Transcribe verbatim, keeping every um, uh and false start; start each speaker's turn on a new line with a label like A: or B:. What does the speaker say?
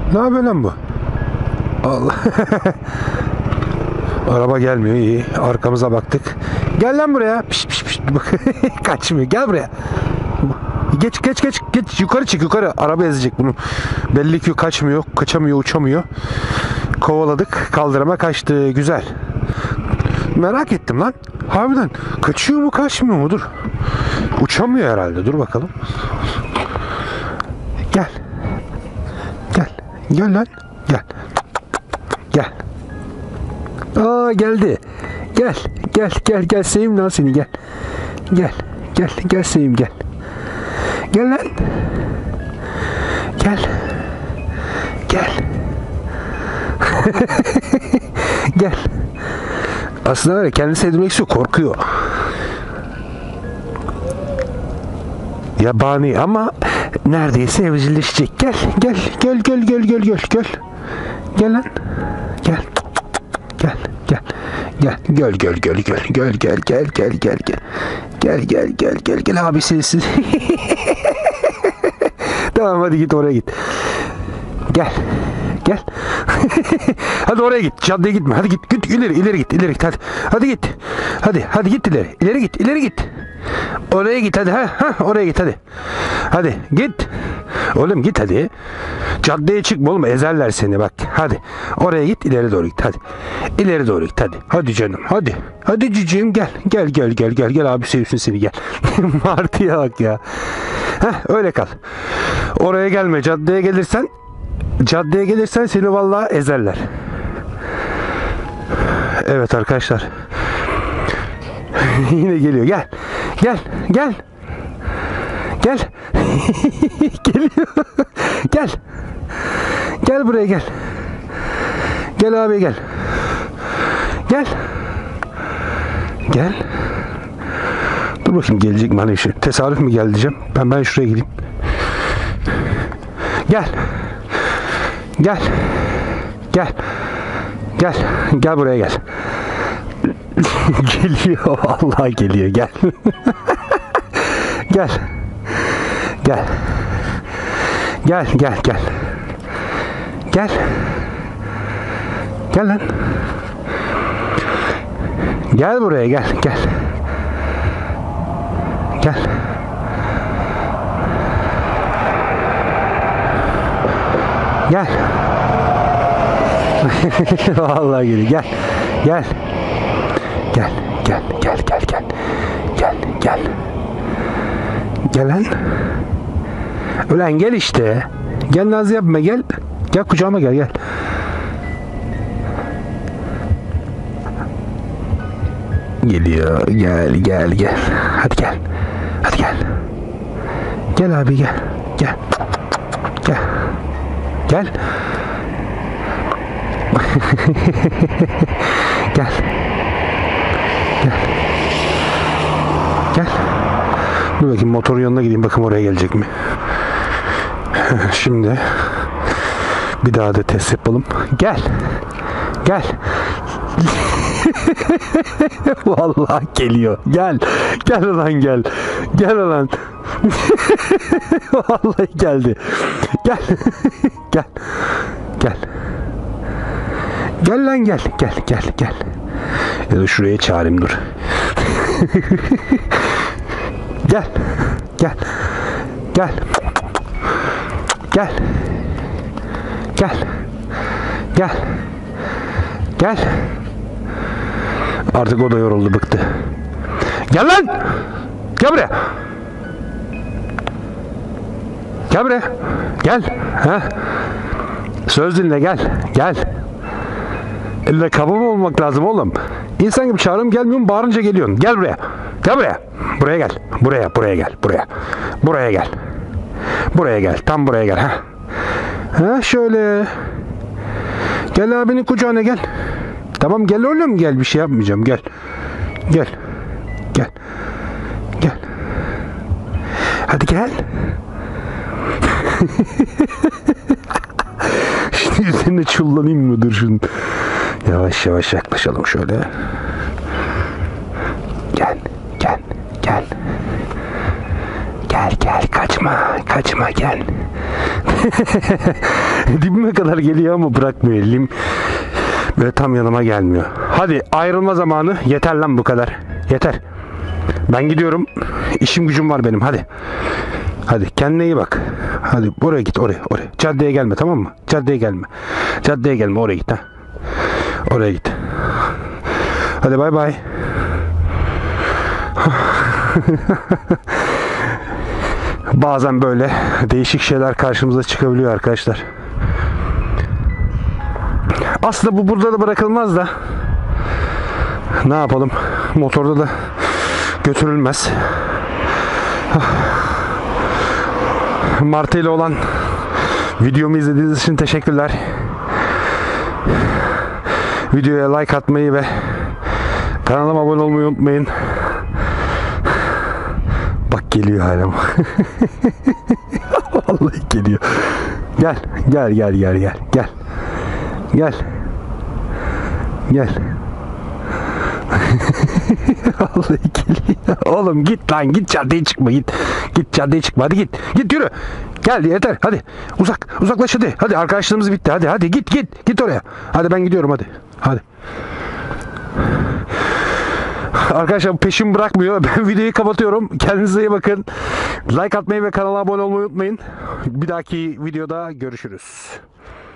A: Ne yapıyor lan bu? Allah. Araba gelmiyor, iyi. Arkamıza baktık. Gel lan buraya. Piş piş piş. Kaçmıyor. Gel buraya. Geç geç geç geç yukarı çık yukarı. Araba ezecek bunu. Belli ki kaçmıyor, kaçamıyor, uçamıyor. Kovaladık. Kaldırıma kaçtı. Güzel. Merak ettim lan. Harbiden kaçıyor mu, kaçmıyor mu? Dur. Uçamıyor herhalde. Dur bakalım. Gel. Gel. Gel lan. Gel. Gel. Aa geldi. Gel. Gel gel gel seveyim lan seni, gel. Gel. Gel gel seveyim, gel. Gel lan. Gel. Gel. Gel. Aslında öyle kendini sevdirmek istiyor, korkuyor. Yabani ama neredeyse evcilleşecek. Gel, gel, gel, gel, gel, gel, gel, gel. Gel lan. Gel. Gel, gel. Gel, gel, gel, gel, gel, gel, gel, gel, gel, gel, gel. Gel, gel, gel, gel, gel abi sensin. Tamam hadi git oraya git. Gel. Gel. Hadi oraya git. Caddeye gitme. Hadi git. Git ileri ileri git. İleri git hadi. Hadi git. Hadi hadi git ileri. İleri git. İleri git. Oraya git hadi. Ha ha oraya git hadi. Hadi git. Oğlum git hadi. Caddeye çıkma oğlum, ezerler seni bak. Hadi. Oraya git, ileri doğru git hadi. İleri doğru git hadi. Hadi canım hadi. Hadi cicim gel. Gel gel gel gel gel abi sevsin seni, gel. Martıya bak ya. Heh öyle kal. Oraya gelme. Caddeye gelirsen Caddeye gelirsen seni vallahi ezerler. Evet arkadaşlar. Yine geliyor. Gel. Gel. Gel. Gel. Geliyor. Gel. Gel buraya gel. Gel abi gel. Gel. Gel. Dur bakayım gelecek mi, hani şu tesadüf mü geldi diyeceğim. Ben ben şuraya gideyim. Gel. Gel. Gel. Gel. Gel buraya gel. Geliyor. Vallahi geliyor. Gel. Gel. Gel. Gel gel gel. Gel. Gel lan. Gel buraya gel gel. Gel. Gel. Vallahi geliyor. Gel. Gel. Gel. Gel. Gel. Gel. Gel. Gel. Gel. Gel lan. Ulan gel işte. Gel naz yapma gel. Gel kucağıma gel gel. Geliyor. Gel gel gel. Hadi gel. Hadi gel. Gel abi gel. Gel. Gel. Gel. Gel. Gel. Gel. Dur bakayım motorun yanına gideyim, bakayım oraya gelecek mi? Şimdi bir daha da test yapalım. Gel. Gel. Vallahi geliyor. Gel. Gel ulan gel. Gel ulan. Vallahi geldi. Gel. Gel. Gel. Gel lan gel. Gel gel gel. Ya da şuraya çağırayım dur. Gel. Gel. Gel. Gel. Gel. Gel. Gel. Artık o da yoruldu, bıktı. Gel lan. Gel buraya. Gel buraya. Gel. Ha? Söz dinle gel. Gel. Elle kabul olmak lazım oğlum. İnsan gibi çağırım gelmiyor mu? Bağırınca geliyorsun. Gel buraya. Gel buraya. Buraya gel. Buraya, buraya gel. Buraya. Buraya gel. Buraya gel. Tam buraya gel. Ha. Ha şöyle. Gel abinin kucağına gel. Tamam gel oğlum gel. Bir şey yapmayacağım. Gel. Gel. Gel. Gel. Hadi gel. Şimdi üzerine çullanayım mı? Dur şunu. Yavaş yavaş yaklaşalım şöyle. Gel. Gel. Gel. Gel gel kaç. Kaçma, kaçma gel. Dibime kadar geliyor ama bırakmıyor elim. Böyle tam yanıma gelmiyor. Hadi ayrılma zamanı. Yeter lan bu kadar. Yeter. Ben gidiyorum. İşim gücüm var benim. Hadi. Hadi kendine iyi bak. Hadi oraya git oraya oraya. Caddeye gelme tamam mı? Caddeye gelme. Caddeye gelme oraya git ha. Oraya git. Hadi bay bay. Bazen böyle değişik şeyler karşımıza çıkabiliyor arkadaşlar. Aslında bu burada da bırakılmaz da ne yapalım? Motorda da götürülmez. Martı ile olan videomu izlediğiniz için teşekkürler. Videoya like atmayı ve kanalıma abone olmayı unutmayın. Bak geliyor hala. Vallahi geliyor. Gel, gel, gel, gel, gel, gel. Gel. Gel. Vallahi geliyor. Oğlum git lan, git caddeye çıkma, git. Git caddeye çıkma, hadi git. Git yürü. Gel yeter, hadi. Uzak, uzaklaş hadi. Hadi arkadaşlığımız bitti, hadi, hadi git, git. Git oraya. Hadi ben gidiyorum, hadi. Hadi. Arkadaşlar peşimi bırakmıyor. Ben videoyu kapatıyorum. Kendinize iyi bakın. Like atmayı ve kanala abone olmayı unutmayın. Bir dahaki videoda görüşürüz.